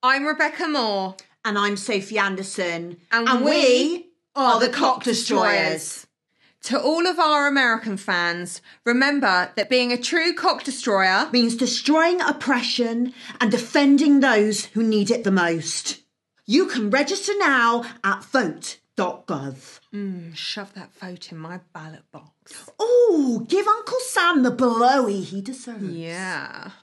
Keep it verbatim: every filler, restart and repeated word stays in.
I'm Rebecca Moore. And I'm Sofia Anderson. And, and we, we are are the Cock Destroyers. To all of our American fans, remember that being a true cock destroyer means destroying oppression and defending those who need it the most. You can register now at vote dot gov. Mm, shove that vote in my ballot box. Oh, give Uncle Sam the blowy he deserves. Yeah.